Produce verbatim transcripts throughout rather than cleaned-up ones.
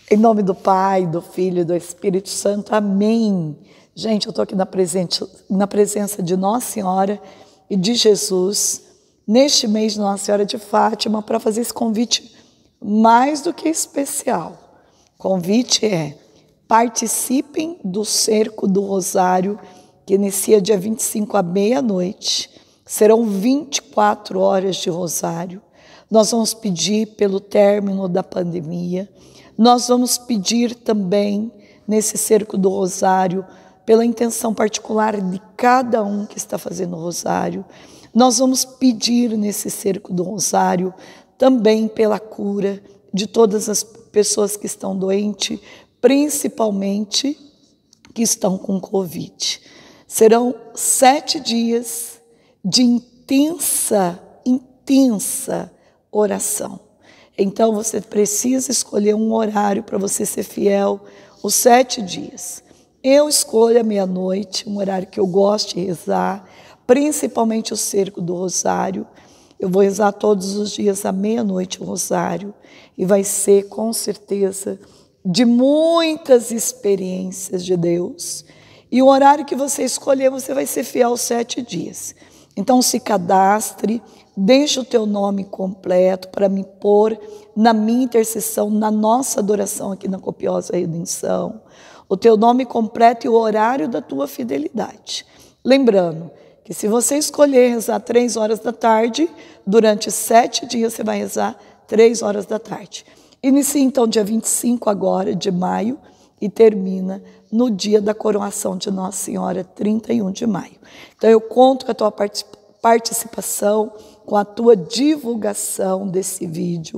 Em nome do Pai, do Filho e do Espírito Santo. Amém. Gente, eu estou aqui na, presente, na presença de Nossa Senhora e de Jesus, neste mês de Nossa Senhora de Fátima, para fazer esse convite mais do que especial. O convite é: participem do Cerco do Rosário, que inicia dia vinte e cinco à meia-noite. Serão vinte e quatro horas de rosário. Nós vamos pedir pelo término da pandemia. Nós vamos pedir também, nesse Cerco do Rosário, pela intenção particular de cada um que está fazendo o rosário. Nós vamos pedir nesse Cerco do Rosário também pela cura de todas as pessoas que estão doentes, principalmente que estão com Covid. Serão sete dias de intensa, intensa oração. Então você precisa escolher um horário para você ser fiel os sete dias. Eu escolho a meia-noite, um horário que eu gosto de rezar, principalmente o Cerco do Rosário. Eu vou rezar todos os dias à meia-noite o rosário e vai ser com certeza de muitas experiências de Deus. E o horário que você escolher, você vai ser fiel sete dias. Então se cadastre, deixe o teu nome completo para me pôr na minha intercessão, na nossa adoração aqui na Copiosa Redenção. O teu nome completo e o horário da tua fidelidade. Lembrando que se você escolher rezar três horas da tarde, durante sete dias você vai rezar três horas da tarde. Inicia então dia vinte e cinco agora de maio e termina no dia da coroação de Nossa Senhora, trinta e um de maio. Então eu conto com a tua participação, com a tua divulgação desse vídeo.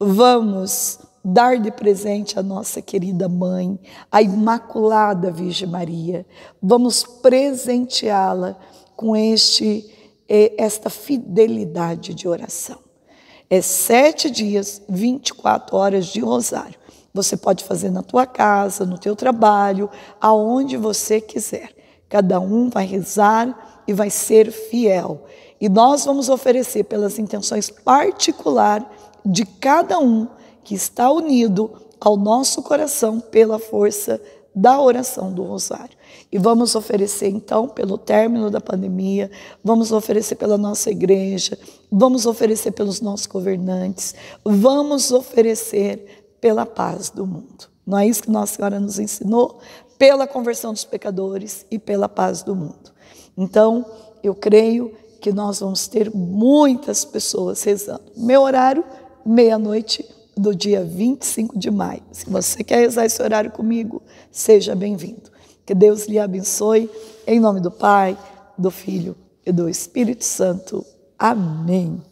Vamos dar de presente a nossa querida mãe, a Imaculada Virgem Maria. Vamos presenteá-la com este, esta fidelidade de oração. É sete dias, vinte e quatro horas de rosário. Você pode fazer na tua casa, no teu trabalho, aonde você quiser. Cada um vai rezar e vai ser fiel. E nós vamos oferecer pelas intenções particulares de cada um que está unido ao nosso coração pela força da oração do rosário. E vamos oferecer então pelo término da pandemia, vamos oferecer pela nossa igreja, vamos oferecer pelos nossos governantes, vamos oferecer pela paz do mundo. Não é isso que Nossa Senhora nos ensinou? Pela conversão dos pecadores e pela paz do mundo. Então, eu creio que nós vamos ter muitas pessoas rezando. Meu horário, meia-noite do dia vinte e cinco de maio. Se você quer rezar esse horário comigo, seja bem-vindo. Que Deus lhe abençoe, em nome do Pai, do Filho e do Espírito Santo. Amém.